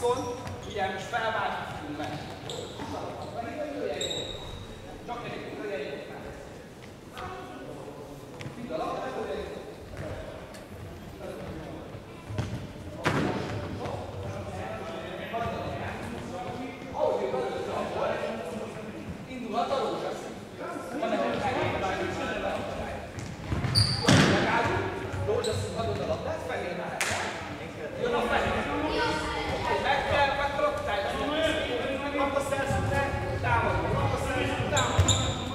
Viszont, ugye most felváltjuk meg. Csak egy lőjegyet. Mind a labda, lőjegyet. Ahogy ő belőtte a gól, indulhat a rózsaszín. Van nekünk megállunk, rózsaszín adod a labdát, fehér már. Jön a fehér. Meg kell, megkaptájtani. Labda szerzőre, támadunk. Labda szerzőre, támadunk.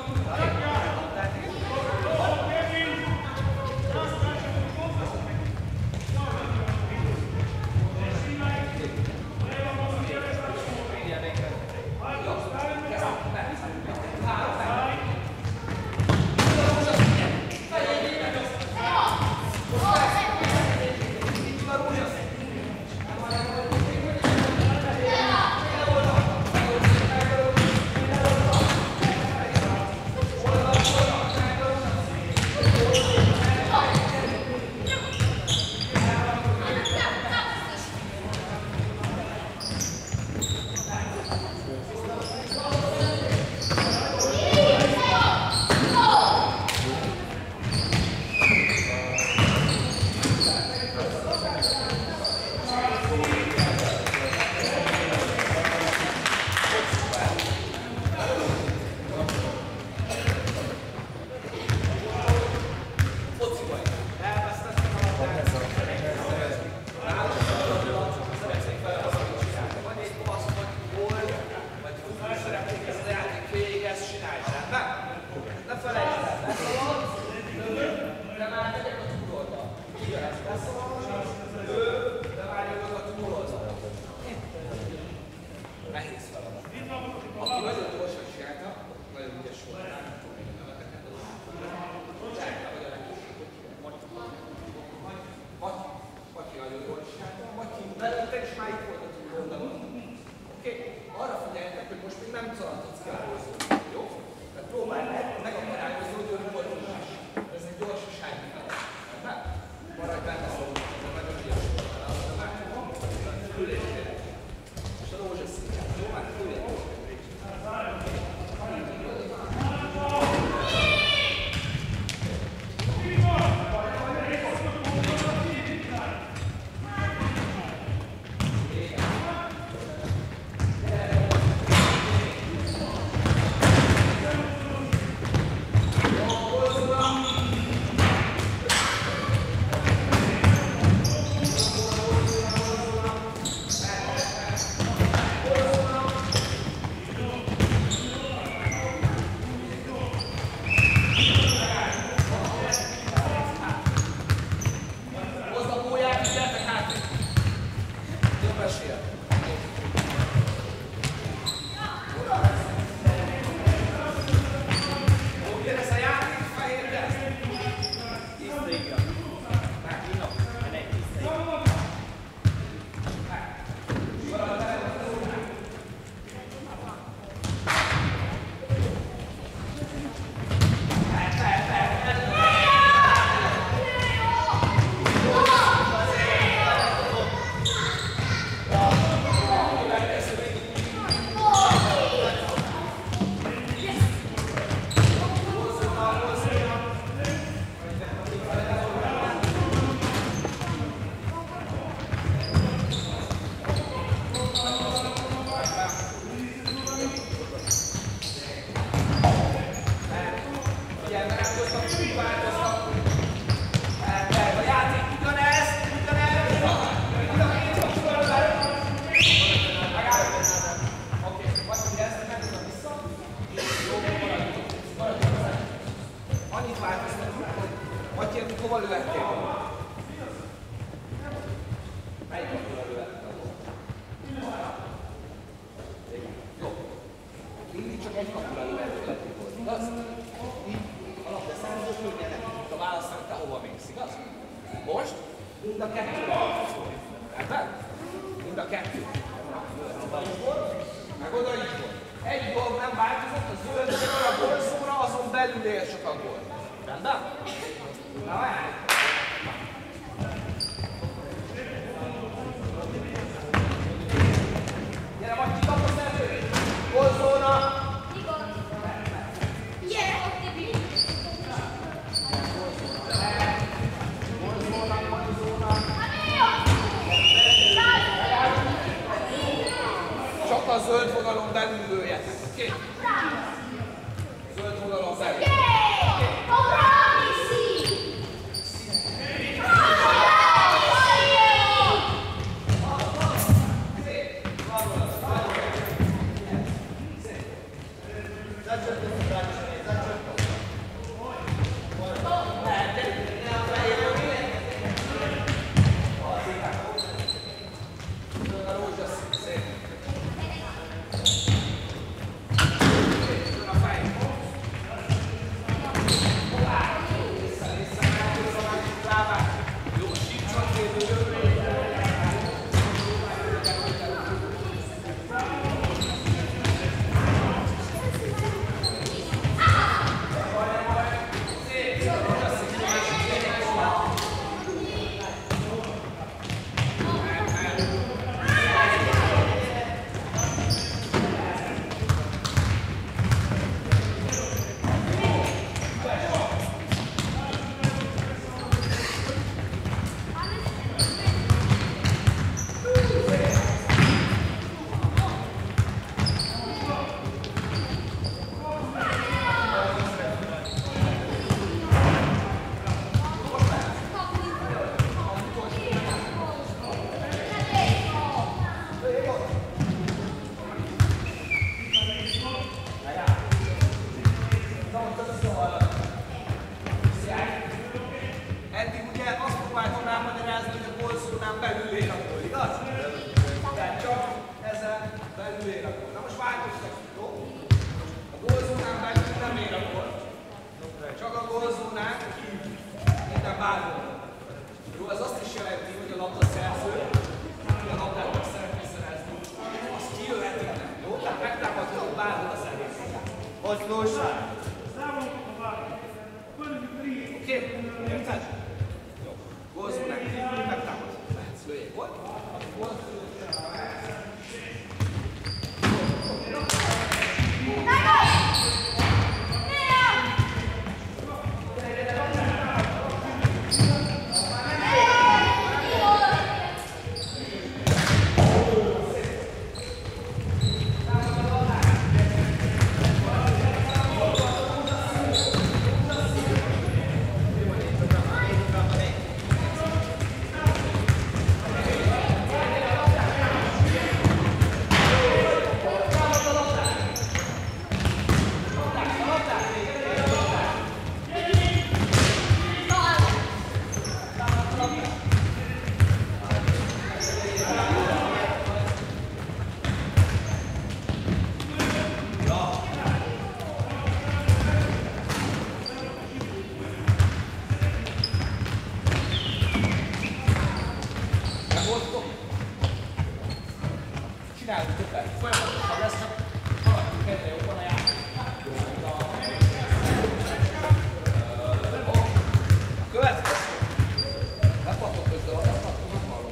Hova lőhettél? Melyik kapura lőhettél? Jó. Mindig csak egy kapura lőhettél, igaz? Így a labdaszállító könnyen nekik a választani, te hova mész, igaz? Most mind a kettő. Érted? Mind a kettő. Meg oda így volt. Egy dolog nem változott, a zöldről a gólszóra, azon belül ér csak a gól. Rendben? Na várj! Csak a gólzónán minden bárhol. Jó, ez azt is jelenti, hogy a labda szerző, aki a labdát meg szeretné szerezni, az kijöhet innen. Jó? Tehát megtámadható bárhol a szervezet. Oszlós. Oké? Érted? Jó. Gólzónán kívül megtámadható lehetsz. Lőjék volt. Csináljuk többet, folyamatosan lesz, csak haladjuk egyre jobban a játékot. A következő. Lepatok közben, nem hallom.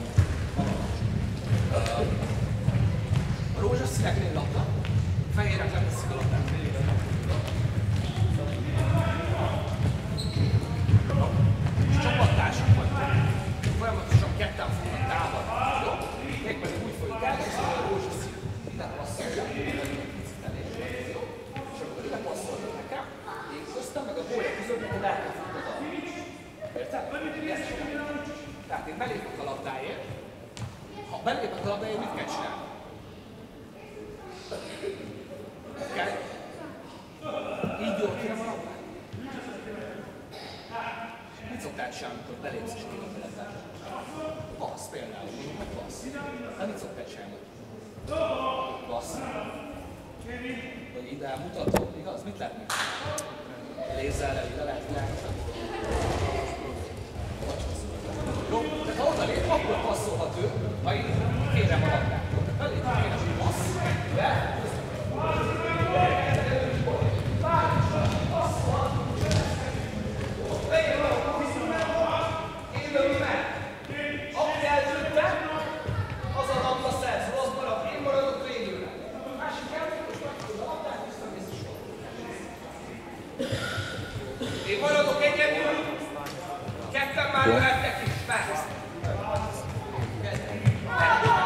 A rózsaszíneknél labda, fehérek lemeszik a labdát. És csapattársak vagyunk. Folyamatosan ketten fognak támadni. Jó? Mégpedig úgy folyik el, hogy a rózsaszín ide passzolják, egy picit elég. Jó? És akkor ide passzolnak nekem, én köztem meg a gólya között, akkor el kell fogni a labdát. Érted? Ezt csinálom. Tehát én belépek a labdáért. Ha belépek a labdáért, mit kell csinálni? Oké? Így jól kérem a labdát. Mit szoktál csinálni, amikor belépsz és kérem a labdát? Passz például, meg passz. De mit szoktál csinálni? Passz. Vagy ide mutató, igaz? Mit lehet még? Lézerrel ide lehet világítani. Jó, tehát ha oda lép, akkor passzolhat ő, ha én kérem a labdát. Belép, kérem, hogy passz, de én maradok egyedül, ketten már jöhettek is, persze.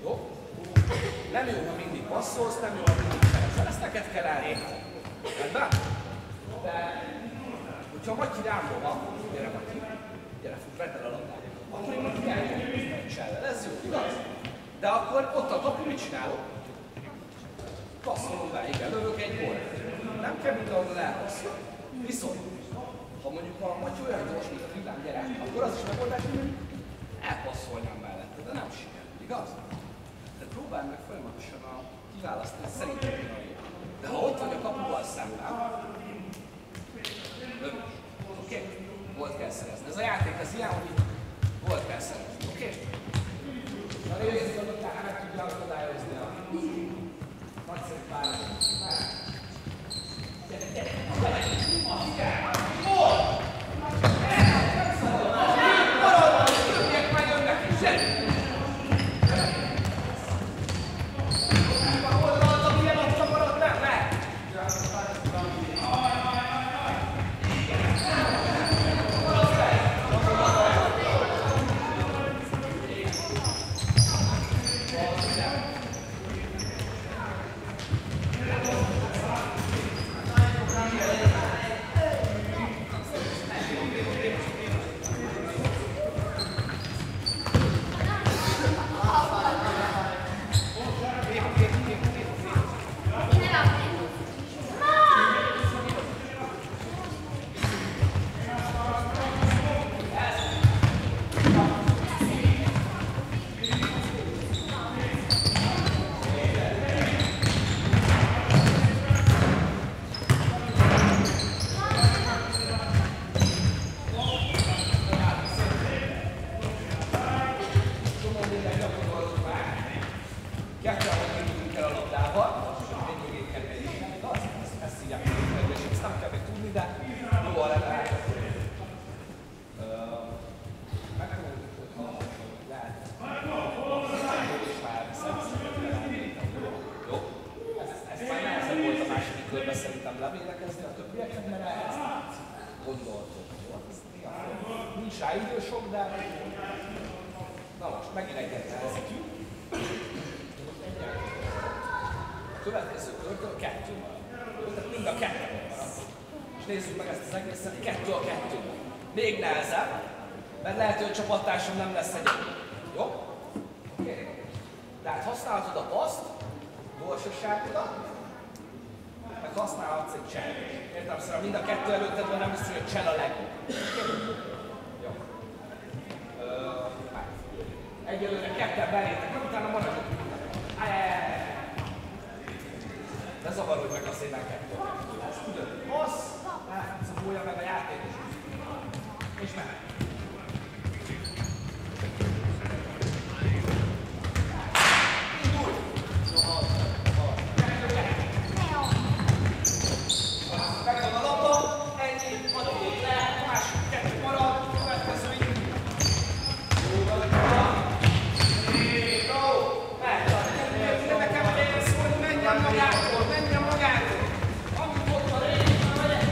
Jó? Nem jó, ha mindig passzolsz, nem jó, ha mindig szerezel. Ezt neked kell elérni. Rendben? De, hogyha Matyi rám dobva, gyere Matyi, gyere, vedd el a labdát. Akkor én Matyi elérni egy csellel. Ez jó, igaz? De akkor ott a kapu, mit csinálok? Passzolom be, igen, lövök egy gólt. Nem kell mindenhol elpasszolni. Viszont, ha mondjuk a Matyi olyan gyors, mint a villám gyerek, akkor az is megoldás, hogy mondjuk elpasszolnám mellette, de nem sikerül, igaz? Tehát próbálj meg folyamatosan kiválasztani szerintem a jó. De ha ott vagy a kapuval szemben, lövés. Oké? Gólt kell szerezni. Ez a játék, ez ilyen, hogy gólt kell szerezni. Oké? Na nézzük, hogy utána meg tudja akadályozni a nagyszerű pályázatot. Gyere, gyere! Gyere! Gól! Nem szabad! Maradj! Többiek már jönnek is! Gyere! Oldalad, milyen ott marad, nem? Ne! Szerintem levédekezni a többieknek, mert ehhez gondoltok. Nincs rá idő sok, de... Na most, megint egyet nehezítjük. Következő körtől 2 marad. Tehát mind a 2 marad. És nézzük meg ezt az egészet 2 a 2-ben. Még nehezebb, mert lehet, hogy a csapattársam nem lesz egyedül. Jó? Oké? Tehát használhatod a paszt, gyorsaságodat, meg használhatsz egy csel. Értem, szóval mind a 2 előtted van, nem biztos, hogy a csel a legjobb. Jó. Egyelőre 2-en belétek, utána maradjunk. Ne zavarodj meg a szépen 2. Ez tudod, passz, elfogja meg a játékos. És mehet. Megvan a labda, ennyi, adott le, a másik 2 marad, következő így. Jó, van. Nekem kell szólni, menjen magától, menjen magától. Amit ott van, én már megyek.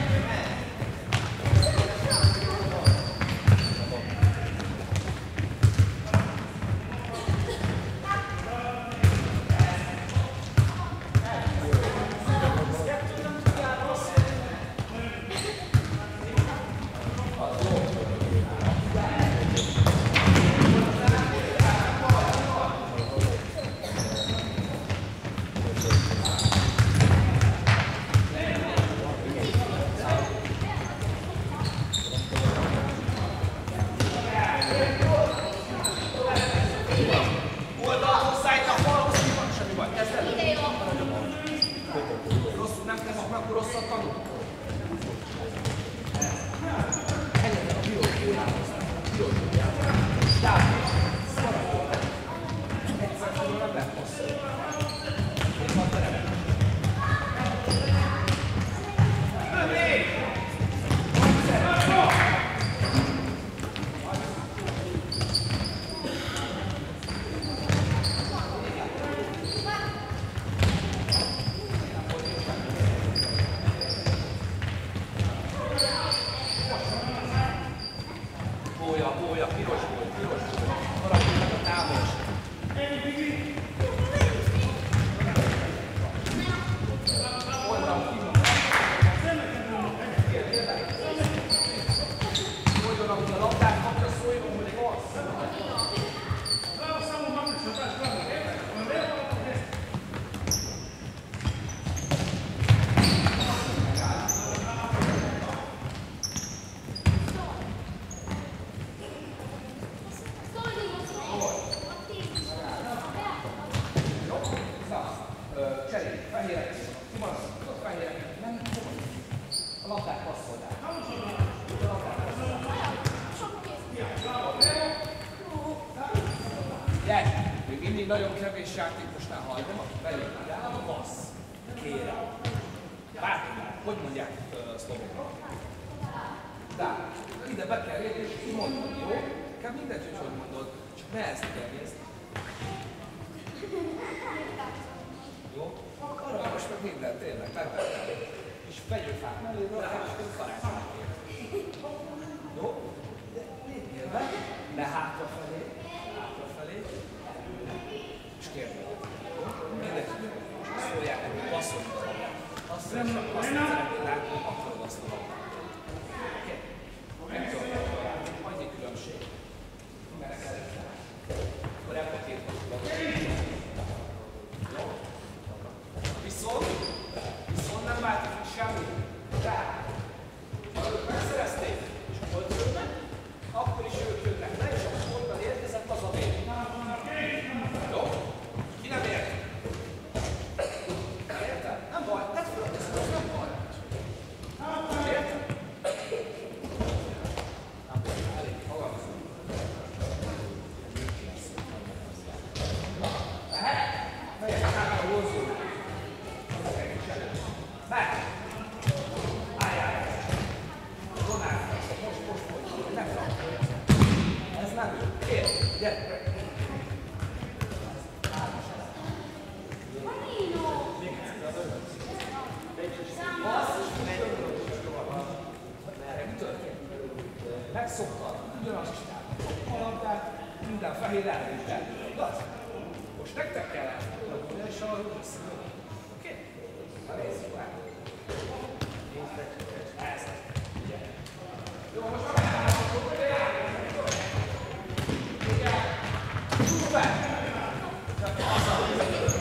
cseréljük, fehérek, ki van az, ott fehérek, nem fogod. A labdát passzold át. A labdát passzold át. Gyere! Még mindig nagyon kevés játékosnál hagyom, aki belül áll, a passz. Kérem. Bármilyen, hogy mondják szlovókra? De ide be kell érni, és kimondod, jó? Inkább mindegy, hogy mondod, csak ne ezt elnézd. Jó? Arra most meg minden, tényleg, megvettem. És vegyünk fel melléről, és karácsonyra kérem. Jó? De lépjél be, de hátrafelé, és kérdezik. Mindegy, most szólják nekünk, passzoljuk a labdát. Azt szeretnél látni, akarod azt a labdát. Oké? Nem tudom, annyi különbség. Mindenek előtt. Akkor ebben a két labdát. Jó? Viszont nem változik semmi. Tehát, ha ők megszerezték, és hol jönnek, akkor is ők jönnek le, és akkor onnan érkezett az a vér. Jó? Ki nem ért? Érted? Nem baj, tedd fel a kezed, az nem baj. Érted? Nem baj, elég, fogalmazunk. Lehet? Megyek át a hozzónak. Meg! Álljál! Donál! Most, nem rakja. Ez nem jó. Kér! Gyere! Megszoktad, ugyanazt csinálni. A labdát, minden fehér elvét el. Igaz? Most nektek kell elfogadni, és arról beszélni. Oké? Na nézzük már. Ez. Jó, most megállapodunk. Igen. Szuper!